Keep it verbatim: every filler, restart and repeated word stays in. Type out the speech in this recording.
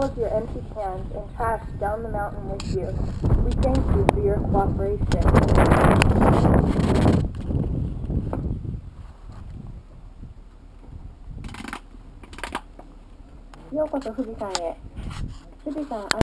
of your empty cans and trash down the mountain with you. We thank you for your cooperation. ようこそ富士山へ。富士山